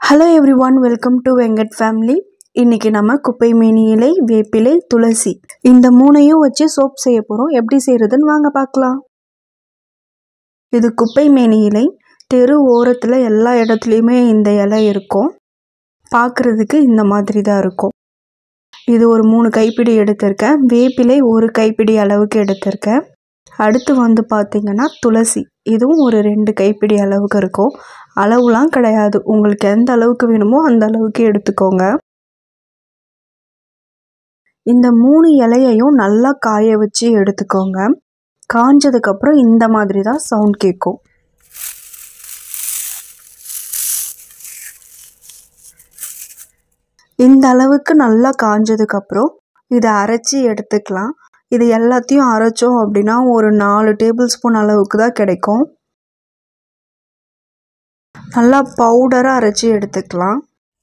Hello everyone, welcome to Venkat family. இன்றைக்கி நம்ம குப்பை மேனி இலை, வேப்பிலை, துளசி இந்த மூணையும் வச்சு சோப் செய்ய போகிறோம். எப்படி செய்கிறதுன்னு வாங்க பார்க்கலாம். இது குப்பை மேனி இலை. தெரு ஓரத்தில் எல்லா இடத்துலையுமே இந்த இலை இருக்கும். பார்க்குறதுக்கு இந்த மாதிரி தான் இருக்கும். இது ஒரு 3 கைப்பிடி எடுத்திருக்கேன். வேப்பிலை 1 கைப்பிடி அளவுக்கு எடுத்திருக்கேன். அடுத்து வந்து பார்த்திங்கன்னா துளசி, இதுவும் ஒரு 2 கைப்பிடி அளவுக்கு இருக்கும். அளவுலாம் கிடையாது, உங்களுக்கு எந்த அளவுக்கு வேணுமோ அந்த அளவுக்கு எடுத்துக்கோங்க. இந்த 3 இலையையும் நல்லா காய வச்சு எடுத்துக்கோங்க. காஞ்சதுக்கப்புறம் இந்த மாதிரி தான் சவுண்ட் கேட்கும். இந்த அளவுக்கு நல்லா காஞ்சதுக்கப்புறம் இதை அரைச்சி எடுத்துக்கலாம். இது எல்லாத்தையும் அரைச்சோம் அப்படின்னா ஒரு 4 டேபிள் ஸ்பூன் அளவுக்கு தான் கிடைக்கும். நல்லா பவுடராக அரைச்சி எடுத்துக்கலாம்.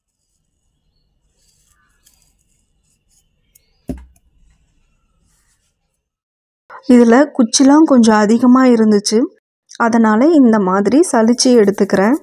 இதில் குச்சிலாம் கொஞ்சம் அதிகமாக இருந்துச்சு, அதனால் இந்த மாதிரி சலிச்சு எடுத்துக்கிறேன்.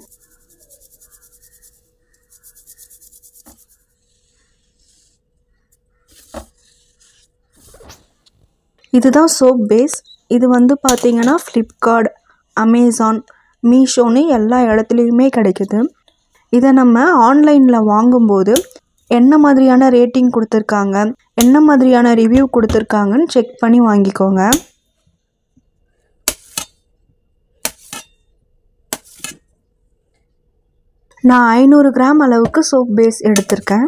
இதுதான் சோப் பேஸ். இது வந்து பார்த்திங்கன்னா ஃப்ளிப்கார்ட், அமேசான், மீஷோன்னு எல்லா இடத்துலையுமே கிடைக்குது. இதை நம்ம ஆன்லைனில் வாங்கும்போது என்ன மாதிரியான ரேட்டிங் கொடுத்துருக்காங்க, என்ன மாதிரியான ரிவ்யூ கொடுத்துருக்காங்கன்னு செக் பண்ணி வாங்கிக்கோங்க. நான் 500 கிராம் அளவுக்கு சோப் பேஸ் எடுத்திருக்கேன்.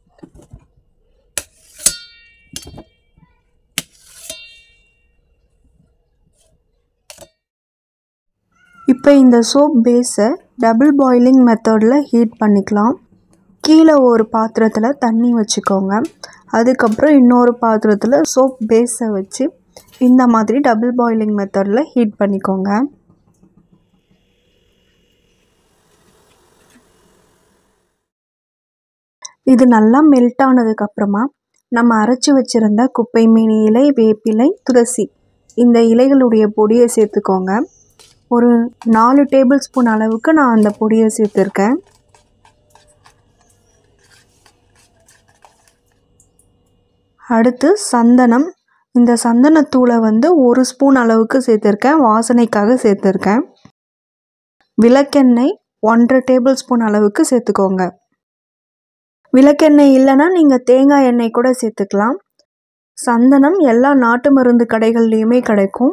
இப்போ இந்த சோப் பேஸை டபுள் பாயிலிங் மெத்தடில் ஹீட் பண்ணிக்கலாம். கீழே ஒரு பாத்திரத்தில் தண்ணி வச்சுக்கோங்க. அதுக்கப்புறம் இன்னொரு பாத்திரத்தில் சோப் பேஸை வச்சு இந்த மாதிரி டபுள் பாயிலிங் மெத்தடில் ஹீட் பண்ணிக்கோங்க. இது நல்லா மெல்ட் ஆனதுக்கப்புறமா நம்ம அரைச்சி வச்சுருந்த குப்பை மேனி இலை, வேப்பிலை, துளசி இந்த இலைகளுடைய பொடியை சேர்த்துக்கோங்க. ஒரு 4 டேபிள் ஸ்பூன் அளவுக்கு நான் அந்த பொடியை சேர்த்துருக்கேன். அடுத்து சந்தனம். இந்த சந்தனத்தூளை வந்து 1 ஸ்பூன் அளவுக்கு சேர்த்துருக்கேன், வாசனைக்காக சேர்த்துருக்கேன். விளக்கெண்ணெய் 1.5 டேபிள் ஸ்பூன் அளவுக்கு சேர்த்துக்கோங்க. விளக்கெண்ணெய் இல்லைன்னா நீங்கள் தேங்காய் எண்ணெய் கூட சேர்த்துக்கலாம். சந்தனம் எல்லா நாட்டு மருந்து கடைகள்லையுமே கிடைக்கும்.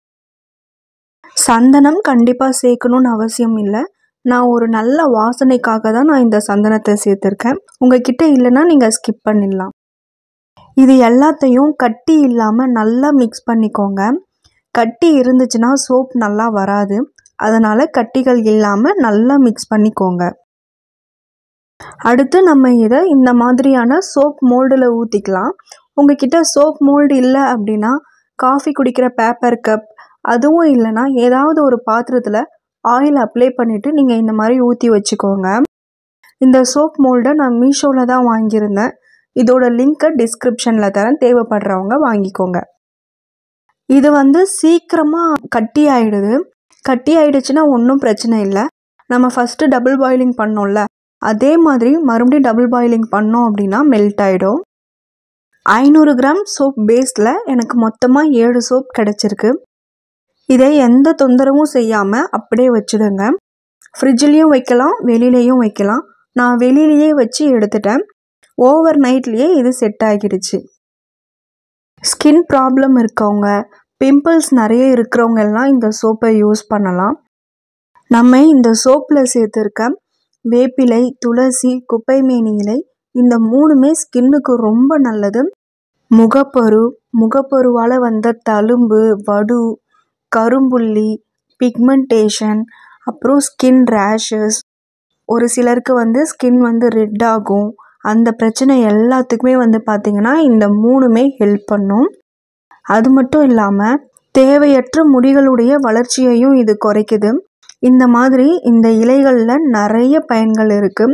சந்தனம் கண்டிப்பாக சேர்க்கணுன்னு அவசியம் இல்லை. நான் ஒரு நல்ல வாசனைக்காக தான் நான் இந்த சந்தனத்தை சேர்த்துருக்கேன். உங்ககிட்ட இல்லைன்னா நீங்கள் ஸ்கிப் பண்ணிடலாம். இது எல்லாத்தையும் கட்டி இல்லாமல் நல்லா மிக்ஸ் பண்ணிக்கோங்க. கட்டி இருந்துச்சுன்னா சோப் நல்லா வராது, அதனால் கட்டிகள் இல்லாமல் நல்லா மிக்ஸ் பண்ணிக்கோங்க. அடுத்து நம்ம இதை இந்த மாதிரியான சோப் மோல்டில் ஊற்றிக்கலாம். உங்ககிட்ட சோப் மோல்டு இல்லை அப்படின்னா காஃபி குடிக்கிற பேப்பர் கப், அதுவும் இல்லைன்னா ஏதாவது ஒரு பாத்திரத்தில் ஆயில் அப்ளை பண்ணிவிட்டு நீங்கள் இந்த மாதிரி ஊற்றி வச்சுக்கோங்க. இந்த சோப் மோல்டை நான் மீஷோவில் தான் வாங்கியிருந்தேன். இதோட லிங்க்கை டிஸ்கிரிப்ஷனில் தரேன், தேவைப்படுறவங்க வாங்கிக்கோங்க. இது வந்து சீக்கிரமாக கட்டி ஆகிடுது. கட்டி ஆகிடுச்சுன்னா ஒன்றும் பிரச்சனை இல்லை. நம்ம ஃபஸ்ட்டு டபுள் பாயிலிங் பண்ணோம்ல, அதே மாதிரி மறுபடியும் டபுள் பாயிலிங் பண்ணோம் அப்படின்னா மெல்ட் ஆகிடும். 500 கிராம் சோப் பேஸில் எனக்கு மொத்தமாக 7 சோப் கிடச்சிருக்கு. இதை எந்த தொந்தரவும் செய்யாமல் அப்படியே வச்சுடுங்க. ஃப்ரிட்ஜ்லேயும் வைக்கலாம், வெளியிலையும் வைக்கலாம். நான் வெளியிலேயே வச்சு எடுத்துட்டேன். ஓவர் நைட்லேயே இது செட் ஆகிடுச்சு. ஸ்கின் ப்ராப்ளம் இருக்கவங்க, பிம்பிள்ஸ் நிறைய இருக்கிறவங்க எல்லாம் இந்த சோப்பை யூஸ் பண்ணலாம். நம்ம இந்த சோப்பில் சேர்த்துருக்க வேப்பிலை, துளசி, குப்பை மேனி இலை இந்த 3மே ஸ்கின்னுக்கு ரொம்ப நல்லது. முகப்பருவால் வந்த தழும்பு, வடு, கரும்புள்ளி, பிக்மெண்டேஷன், அப்புறம் ஸ்கின் ரேஷஸ், ஒரு சிலருக்கு வந்து ஸ்கின் வந்து ரெட் ஆகும், அந்த பிரச்சனை எல்லாத்துக்குமே வந்து பார்த்திங்கன்னா இந்த 3மே ஹெல்ப் பண்ணும். அது மட்டும் இல்லாமல் தேவையற்ற முடிகளுடைய வளர்ச்சியையும் இது குறைக்குது. இந்த மாதிரி இந்த இலைகளில் நிறைய பயன்கள் இருக்குது.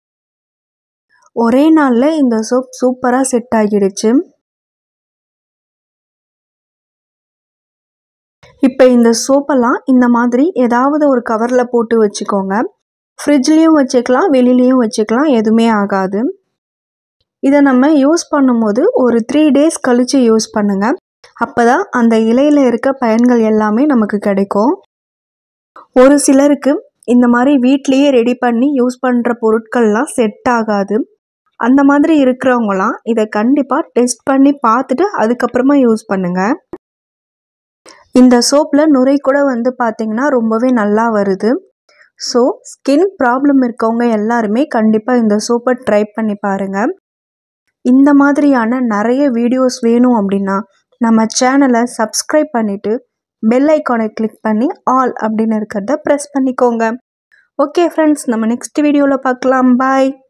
ஒரே நாளில் இந்த சோப் சூப்பராக செட் ஆகிடுச்சு. இப்போ இந்த சோப்பெல்லாம் இந்த மாதிரி ஏதாவது ஒரு கவரில் போட்டு வச்சுக்கோங்க. ஃப்ரிட்ஜ்லேயும் வச்சுக்கலாம், வெளியிலையும் வச்சுக்கலாம், எதுவுமே ஆகாது. இதை நம்ம யூஸ் பண்ணும்போது ஒரு 3 days கழித்து யூஸ் பண்ணுங்கள். அப்போ தான் அந்த இலையில் இருக்க பயன்கள் எல்லாமே நமக்கு கிடைக்கும். ஒரு சிலருக்கு இந்த மாதிரி வீட்லேயே ரெடி பண்ணி யூஸ் பண்ணுற பொருட்கள்லாம் செட் ஆகாது. அந்த மாதிரி இருக்கிறவங்களாம் இதை கண்டிப்பாக டெஸ்ட் பண்ணி பார்த்துட்டு அதுக்கப்புறமா யூஸ் பண்ணுங்கள். இந்த சோப்பில் நுரை கூட வந்து பார்த்திங்கன்னா ரொம்பவே நல்லா வருது. ஸோ ஸ்கின் ப்ராப்ளம் இருக்கவங்க எல்லாருமே கண்டிப்பாக இந்த சோப்பை ட்ரை பண்ணி பாருங்கள். இந்த மாதிரியான நிறைய வீடியோஸ் வேணும் அப்படின்னா நம்ம சேனலை சப்ஸ்கிரைப் பண்ணிவிட்டு பெல் ஐக்கானை கிளிக் பண்ணி ஆல் அப்படின்னு இருக்கிறத ப்ரெஸ் பண்ணிக்கோங்க. ஓகே ஃப்ரெண்ட்ஸ், நம்ம நெக்ஸ்ட் வீடியோவில் பார்க்கலாம். பாய்.